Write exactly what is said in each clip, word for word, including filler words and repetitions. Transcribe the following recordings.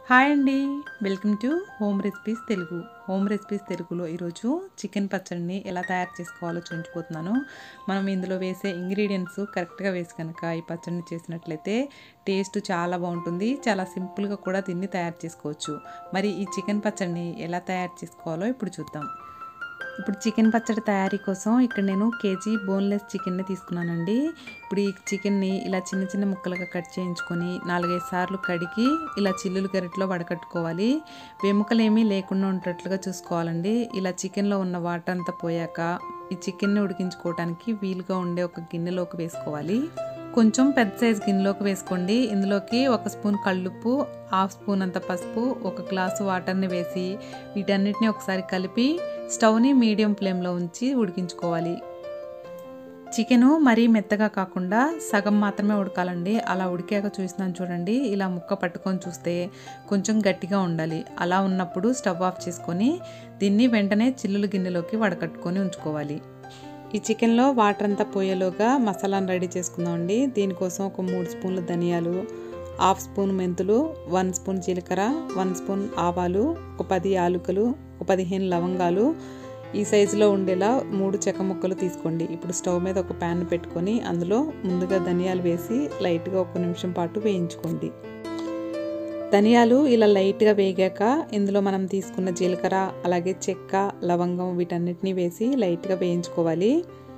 Hi అండి, welcome to home recipes Telugu. Home recipes తెలుగులో ఈరోజు చికెన్ పచ్చడిని ఎలా తయారు చేసుకోవాలో చూపించబోతున్నాను. మనం ఇందులో వేసే ఇంగ్రీడియంట్స్ కరెక్ట్గా వేసి కనుక ఈ పచ్చడిని చేసినట్లయితే టేస్ట్ చాలా బాగుంటుంది. చాలా సింపుల్గా కూడా దీన్ని తయారు చేసుకోవచ్చు. మరి ఈ చికెన్ పచ్చడిని ఎలా తయారు చేసుకోవాలో ఇప్పుడు చూద్దాం. ఇప్పుడు చికెన్ పచ్చడి తయారీ కోసం ఇక్కడ నేను కేజీ బోన్లెస్ చికెన్ని తీసుకున్నానండి. ఇప్పుడు ఈ చికెన్ని ఇలా చిన్న చిన్న ముక్కలుగా కట్ చేయించుకొని నాలుగైదు సార్లు కడిగి ఇలా చిల్లులు గరిటలో వడకట్టుకోవాలి. వెముకలు ఏమీ లేకుండా ఉండేటట్లుగా చూసుకోవాలండి. ఇలా చికెన్లో ఉన్న వాటర్ అంతా పోయాక ఈ చికెన్ని ఉడికించుకోవడానికి వీలుగా ఉండే ఒక గిన్నెలోకి వేసుకోవాలి. కొంచెం పెద్ద సైజ్ గిన్నెలోకి వేసుకోండి. ఇందులోకి ఒక స్పూన్ కల్లుప్పు, హాఫ్ స్పూన్ అంత పసుపు, ఒక గ్లాసు వాటర్ని వేసి వీటన్నిటిని ఒకసారి కలిపి స్టవ్ని మీడియం ఫ్లేమ్లో ఉంచి ఉడికించుకోవాలి. చికెను మరీ మెత్తగా కాకుండా సగం మాత్రమే ఉడకాలండి. అలా ఉడికాక చూసినాను చూడండి, ఇలా ముక్క పట్టుకొని చూస్తే కొంచెం గట్టిగా ఉండాలి. అలా ఉన్నప్పుడు స్టవ్ ఆఫ్ చేసుకొని దీన్ని వెంటనే చిల్లులు గిన్నెలోకి వడకట్టుకొని ఉంచుకోవాలి. ఈ చికెన్లో వాటర్ అంతా పోయేలోగా మసాలాను రెడీ చేసుకుందామండి. దీనికోసం ఒక మూడు స్పూన్లు ధనియాలు, హాఫ్ స్పూన్ మెంతులు, వన్ స్పూన్ జీలకర్ర, వన్ స్పూన్ ఆవాలు, ఒక పది యాలకులు, ఒక పదిహేను లవంగాలు ఈ సైజులో ఉండేలా మూడు చెక్క ముక్కలు తీసుకోండి. ఇప్పుడు స్టవ్ మీద ఒక ప్యాన్ పెట్టుకొని అందులో ముందుగా ధనియాలు వేసి లైట్గా ఒక నిమిషం పాటు వేయించుకోండి. ధనియాలు ఇలా లైట్గా వేగాక ఇందులో మనం తీసుకున్న జీలకర్ర, అలాగే చెక్క, లవంగం వీటన్నిటిని వేసి లైట్గా వేయించుకోవాలి.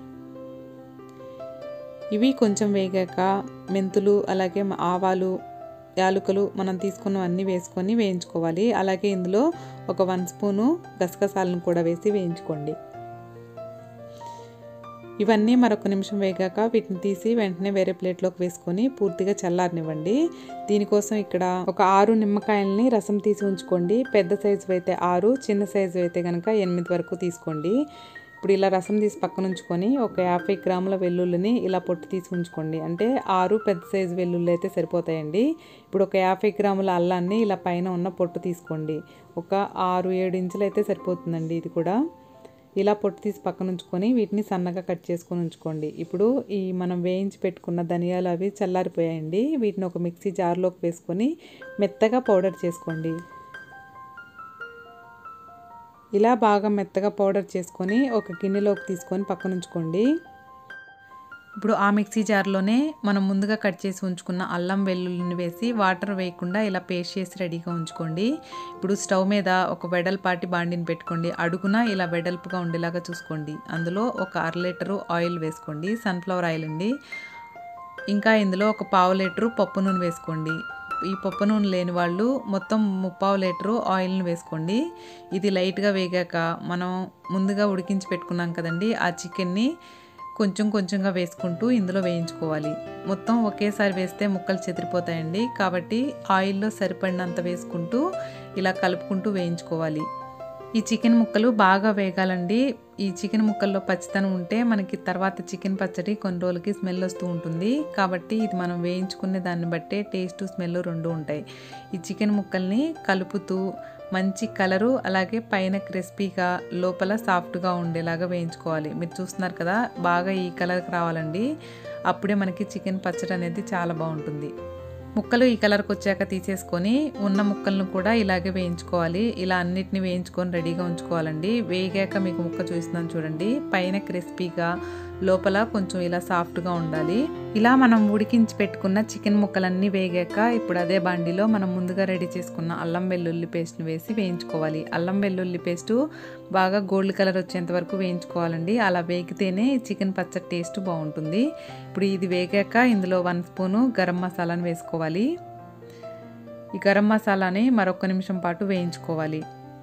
ఇవి కొంచెం వేగాక మెంతులు, అలాగే ఆవాలు, యాలకులు మనం తీసుకున్నవన్నీ వేసుకొని వేయించుకోవాలి. అలాగే ఇందులో ఒక వన్ స్పూను గసగసాలను కూడా వేసి వేయించుకోండి. ఇవన్నీ మరొక నిమిషం వేగాక వీటిని తీసి వెంటనే వేరే ప్లేట్లోకి వేసుకొని పూర్తిగా చల్లారనివ్వండి. దీనికోసం ఇక్కడ ఒక ఆరు నిమ్మకాయలని రసం తీసి ఉంచుకోండి. పెద్ద సైజు అయితే ఆరు, చిన్న సైజు అయితే కనుక ఎనిమిది వరకు తీసుకోండి. ఇప్పుడు ఇలా రసం తీసి పక్కన ఉంచుకొని ఒక యాభై గ్రాముల వెల్లుల్లిని ఇలా పొట్టు తీసి ఉంచుకోండి. అంటే ఆరు పెద్ద సైజు వెల్లుల్లి అయితే సరిపోతాయండి. ఇప్పుడు ఒక యాభై గ్రాముల అల్లాన్ని ఇలా పైన ఉన్న పొట్టు తీసుకోండి. ఒక ఆరు ఏడు ఇంచులు అయితే సరిపోతుందండి. ఇది కూడా ఇలా పొట్టు తీసి పక్కన ఉంచుకొని వీటిని సన్నగా కట్ చేసుకొని ఉంచుకోండి. ఇప్పుడు ఈ మనం వేయించి పెట్టుకున్న ధనియాలు అవి చల్లారిపోయాయండి. వీటిని ఒక మిక్సీ జార్లోకి వేసుకొని మెత్తగా పౌడర్ చేసుకోండి. ఇలా బాగా మెత్తగా పౌడర్ చేసుకొని ఒక గిన్నెలోకి తీసుకొని పక్కన ఉంచుకోండి. ఇప్పుడు ఆ మిక్సీ జార్లోనే మనం ముందుగా కట్ చేసి ఉంచుకున్న అల్లం వెల్లుల్లిని వేసి వాటర్ వేయకుండా ఇలా పేస్ట్ చేసి రెడీగా ఉంచుకోండి. ఇప్పుడు స్టవ్ మీద ఒక వెడల్పాటి బాండిని పెట్టుకోండి. అడుగున ఇలా వెడల్పుగా ఉండేలాగా చూసుకోండి. అందులో ఒక అర లీటరు ఆయిల్ వేసుకోండి, సన్ఫ్లవర్ ఆయిల్ అండి. ఇంకా ఇందులో ఒక పావు లీటరు పప్పు నూనె వేసుకోండి. ఈ పప్పు నూనె లేని వాళ్ళు మొత్తం ముప్పావు లీటరు ఆయిల్ని వేసుకోండి. ఇది లైట్గా వేగాక మనం ముందుగా ఉడికించి పెట్టుకున్నాం కదండి, ఆ చికెన్ని కొంచెం కొంచెంగా వేసుకుంటూ ఇందులో వేయించుకోవాలి. మొత్తం ఒకేసారి వేస్తే ముక్కలు చెదిరిపోతాయండి. కాబట్టి ఆయిల్లో సరిపడినంత వేసుకుంటూ ఇలా కలుపుకుంటూ వేయించుకోవాలి. ఈ చికెన్ ముక్కలు బాగా వేగాలండి. ఈ చికెన్ ముక్కల్లో పచ్చితనం ఉంటే మనకి తర్వాత చికెన్ పచ్చడి కొన్ని రోజులకి స్మెల్ వస్తూ ఉంటుంది. కాబట్టి ఇది మనం వేయించుకునే దాన్ని బట్టే టేస్ట్, స్మెల్ రెండు ఉంటాయి. ఈ చికెన్ ముక్కల్ని కలుపుతూ మంచి కలరు, అలాగే పైన క్రిస్పీగా లోపల సాఫ్ట్గా ఉండేలాగా వేయించుకోవాలి. మీరు చూస్తున్నారు కదా, బాగా ఈ కలర్కి రావాలండి. అప్పుడే మనకి చికెన్ పచ్చడి అనేది చాలా బాగుంటుంది. ముక్కలు ఈ కలర్కి వచ్చాక తీసేసుకొని ఉన్న ముక్కలను కూడా ఇలాగే వేయించుకోవాలి. ఇలా అన్నిటిని వేయించుకొని రెడీగా ఉంచుకోవాలండి. వేగాక మీకు ముక్క చూస్తున్నాను చూడండి, పైన క్రిస్పీగా లోపల కొంచెం ఇలా సాఫ్ట్గా ఉండాలి. ఇలా మనం ఉడికించి పెట్టుకున్న చికెన్ ముక్కలన్నీ వేగాక ఇప్పుడు అదే బాండిలో మనం ముందుగా రెడీ చేసుకున్న అల్లం వెల్లుల్లి పేస్ట్ని వేసి వేయించుకోవాలి. అల్లం వెల్లుల్లి పేస్టు బాగా గోల్డ్ కలర్ వచ్చేంత వరకు వేయించుకోవాలండి. అలా వేగితేనే చికెన్ పచ్చడి టేస్ట్ బాగుంటుంది. ఇప్పుడు ఇది వేగాక ఇందులో వన్ స్పూను గరం మసాలాను వేసుకోవాలి. ఈ గరం మసాలాని మరొక నిమిషం పాటు వేయించుకోవాలి.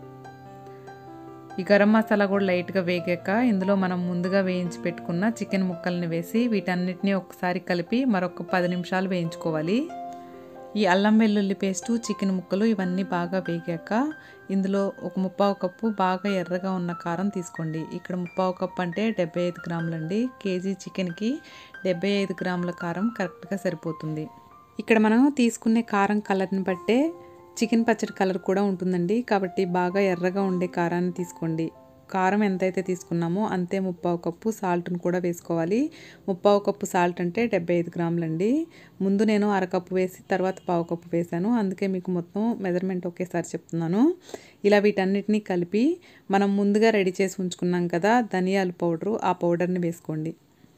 ఈ గరం మసాలా కూడా లైట్గా వేగాక ఇందులో మనం ముందుగా వేయించి పెట్టుకున్న చికెన్ ముక్కల్ని వేసి వీటన్నిటిని ఒకసారి కలిపి మరొక పది నిమిషాలు వేయించుకోవాలి. ఈ అల్లం వెల్లుల్లి పేస్టు, చికెన్ ముక్కలు ఇవన్నీ బాగా వేగాక ఇందులో ఒక ముప్పావు కప్పు బాగా ఎర్రగా ఉన్న కారం తీసుకోండి. ఇక్కడ ముప్పావు కప్పు అంటే డెబ్బై ఐదు గ్రాములండి. కేజీ చికెన్కి డెబ్బై ఐదు గ్రాముల కారం కరెక్ట్గా సరిపోతుంది. ఇక్కడ మనం తీసుకునే కారం కలర్ని బట్టే చికెన్ పచ్చడి కలర్ కూడా ఉంటుందండి. కాబట్టి బాగా ఎర్రగా ఉండే కారాన్ని తీసుకోండి. కారం ఎంతైతే తీసుకున్నామో అంతే ముప్పావు కప్పు సాల్ట్ను కూడా వేసుకోవాలి. ముప్పావు కప్పు సాల్ట్ అంటే డెబ్బై ఐదు గ్రాములండి. ముందు నేను అరకప్పు వేసి తర్వాత పావు కప్పు వేసాను, అందుకే మీకు మొత్తం మెజర్మెంట్ ఒకేసారి చెప్తున్నాను. ఇలా వీటన్నిటినీ కలిపి మనం ముందుగా రెడీ చేసి ఉంచుకున్నాం కదా ధనియాల పౌడరు, ఆ పౌడర్ని వేసుకోండి.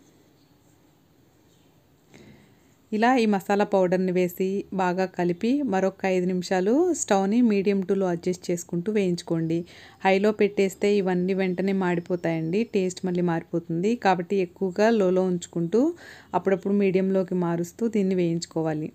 ఇలా ఈ మసాలా పౌడర్ని వేసి బాగా కలిపి మరొక ఐదు నిమిషాలు స్టవ్ని మీడియం టులో అడ్జస్ట్ చేసుకుంటూ వేయించుకోండి. హైలో పెట్టేస్తే ఇవన్నీ వెంటనే మాడిపోతాయండి, టేస్ట్ మళ్ళీ మారిపోతుంది. కాబట్టి ఎక్కువగా లోలో ఉంచుకుంటూ అప్పుడప్పుడు మీడియంలోకి మారుస్తూ దీన్ని వేయించుకోవాలి.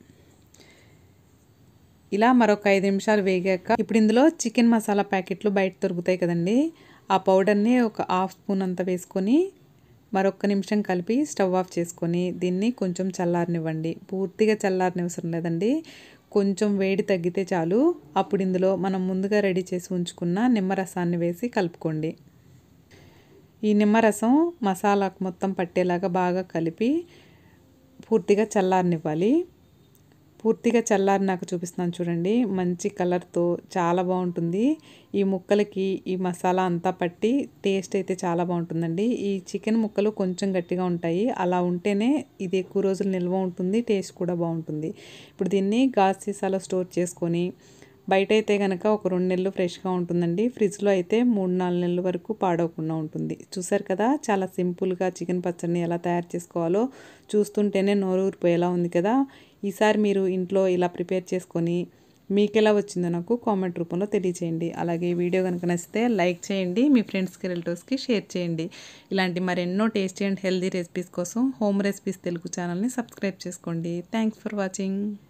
ఇలా మరొక ఐదు నిమిషాలు వేగాక ఇప్పుడు ఇందులో చికెన్ మసాలా ప్యాకెట్లు బయట దొరుకుతాయి కదండి, ఆ పౌడర్ని ఒక హాఫ్ స్పూన్ అంతా వేసుకొని మరొక నిమిషం కలిపి స్టవ్ ఆఫ్ చేసుకొని దీన్ని కొంచెం చల్లారనివ్వండి. పూర్తిగా చల్లారనివసరం లేదండి, కొంచెం వేడి తగ్గితే చాలు. అప్పుడు ఇందులో మనం ముందుగా రెడీ చేసి ఉంచుకున్న నిమ్మరసాన్ని వేసి కలుపుకోండి. ఈ నిమ్మరసం మసాలాకు మొత్తం పట్టేలాగా బాగా కలిపి పూర్తిగా చల్లారనివ్వాలి. పూర్తిగా చల్లారినాక చూపిస్తున్నాను చూడండి, మంచి కలర్తో చాలా బాగుంటుంది. ఈ ముక్కలకి ఈ మసాలా అంతా పట్టి టేస్ట్ అయితే చాలా బాగుంటుందండి. ఈ చికెన్ ముక్కలు కొంచెం గట్టిగా ఉంటాయి, అలా ఉంటేనే ఇది ఎక్కువ రోజులు నిల్వ ఉంటుంది, టేస్ట్ కూడా బాగుంటుంది. ఇప్పుడు దీన్ని గాజు సీసాలో స్టోర్ చేసుకొని బయట అయితే కనుక ఒక రెండు నెలలు ఫ్రెష్గా ఉంటుందండి, ఫ్రిడ్జ్లో అయితే మూడు నాలుగు నెలల వరకు పాడవకుండా ఉంటుంది. చూసారు కదా చాలా సింపుల్గా చికెన్ పచ్చడిని ఎలా తయారు చేసుకోవాలో చూస్తుంటేనే నోరు ఊరిపోయేలా ఉంది కదా. ఈసారి మీరు ఇంట్లో ఇలా ప్రిపేర్ చేసుకొని మీకు ఎలా వచ్చిందో నాకు కామెంట్ రూపంలో తెలియచేయండి. అలాగే వీడియో కనుక నచ్చితే లైక్ చేయండి, మీ ఫ్రెండ్స్కి రిలేటివ్స్కి షేర్ చేయండి. ఇలాంటి మరెన్నో టేస్టీ అండ్ హెల్దీ రెసిపీస్ కోసం హోమ్ రెసిపీస్ తెలుగు ఛానల్ని సబ్స్క్రైబ్ చేసుకోండి. Thanks for watching.